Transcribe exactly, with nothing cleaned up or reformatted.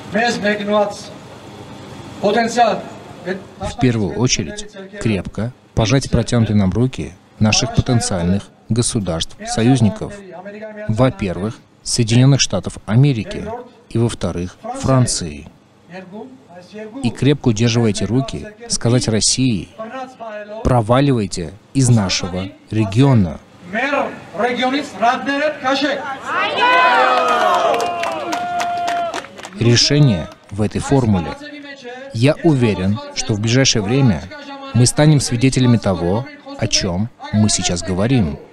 В первую очередь, крепко пожать протянутые нам руки наших потенциальных государств, союзников. Во-первых, Соединенных Штатов Америки, и во-вторых, Франции. И крепко удерживая эти руки, сказать России: проваливайте из нашего региона. Решение в этой формуле. Я уверен, что в ближайшее время мы станем свидетелями того, о чем мы сейчас говорим.